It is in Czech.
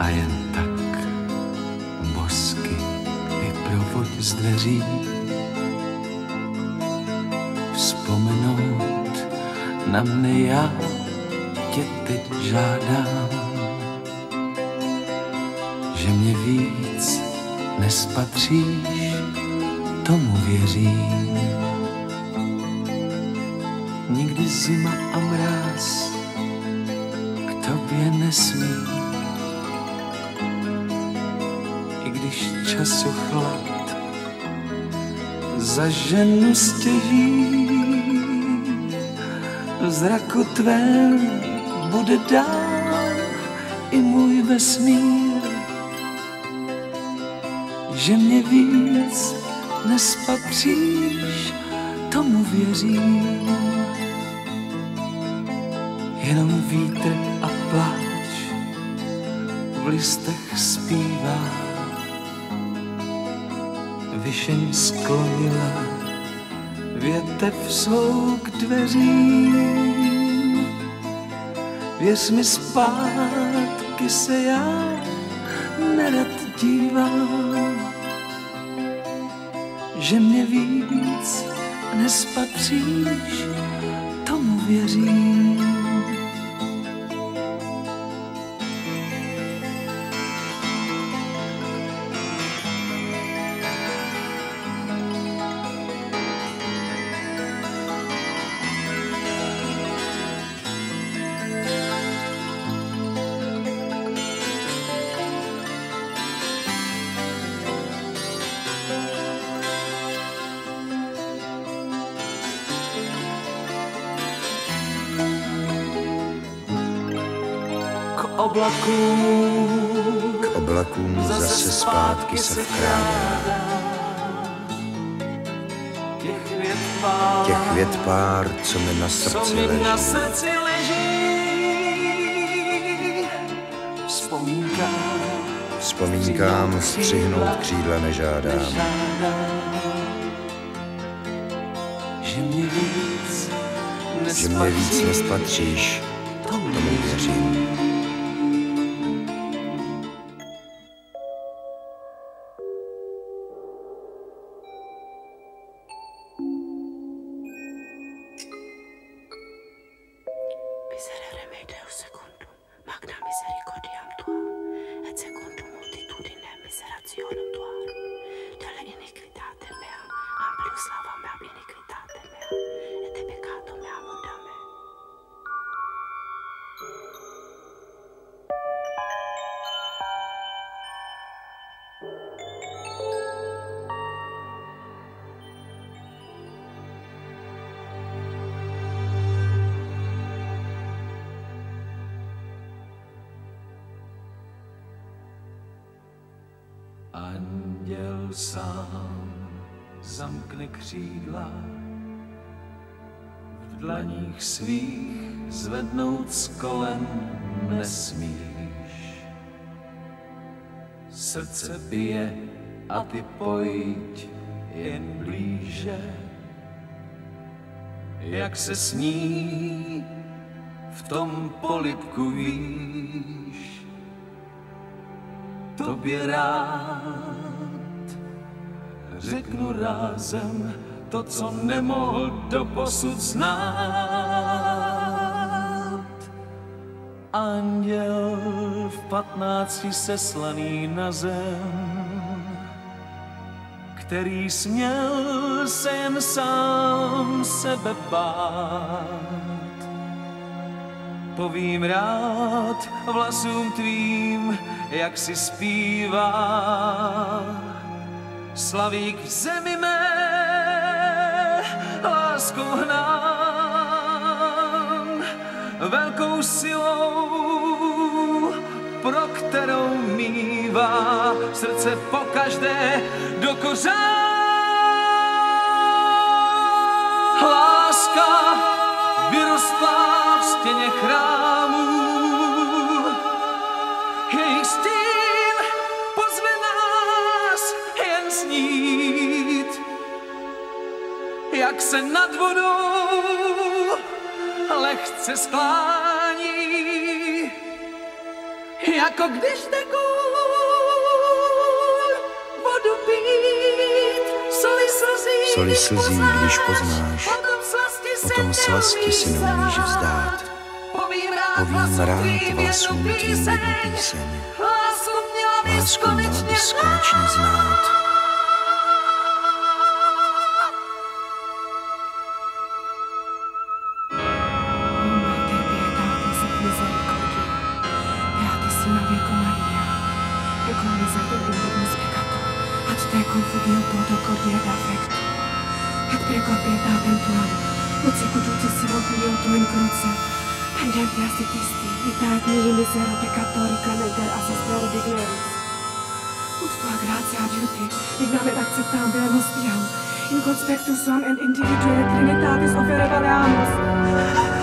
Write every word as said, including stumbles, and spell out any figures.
a jen tak bosky vyprovoď z dveří. Vzpomenout na mne já tě teď žádám, že mě víc nespatříš, tomu věřím. Nikdy zima a mráz k tobě nesmí, i když času chlad zaženu stěží. V zraku tvém bude dál i můj vesmír, že mě víc nespatříš, tomu věřím. Jenom vítr a pláč v listech zpívá, višeň sklonila větev svou k dveřím. Věř mi, zpátky se já nerad dívám, že mě víc nespatříš, tomu věřím. K oblakům zase zpátky se vkrádá. Těch vět pár, co mi na srdci leží. Vzpomínkám střihnout křídla nežádám. Že mě víc Že mě víc nespatříš, tomu věřím. Miserere mei Deus secundum, magna misericordiam tuam, et secundum multitudinem miserationem tuarum, delle iniquitatem meam, amplius lava meam iniquitatem meam, et de peccatum meam unda me. Anděl sám zamkne křídla, v dlaních svých zvednout z kolen nesmíš. Srdce bije a ty pojď jen blíže, jak se sní v tom polibku víš. Tobě rád řeknu rázem to, co nemohl doposud znát. Anděl v patnácti seslaný na zem, který směl se jen sám sebe bát. Povím rád vlasům tvým, jak si zpívá. Slavík v zemi mé, láskou hnán, velkou silou, pro kterou mívá srdce pokaždé do kořán. Láska vyrostla v stěně chrámů, jejich stín pozve nás jen snít, jak se nad vodou lehce sklání, jak jako když teku vodu pít, soli slzí, Soli slzí, když poznáš, potom slasti se potom slasti si neumíš vzdát. Povím rád Povím rád hlasům tvým jednu píseň, lásku měla bys lásku měla konečně bys konečně znát. Confugiu todo cordier d'affecto, et preco pietatem tuam, ut sic udicissimo mio tuum cruce, pendenti astitisti, vita et mihi misero peccatori clementer assistero digneris. Ut tua gratia adiuti, dignam et acceptabile hostiam, in conspectu suam et individue Trinitatis ofere valeamus.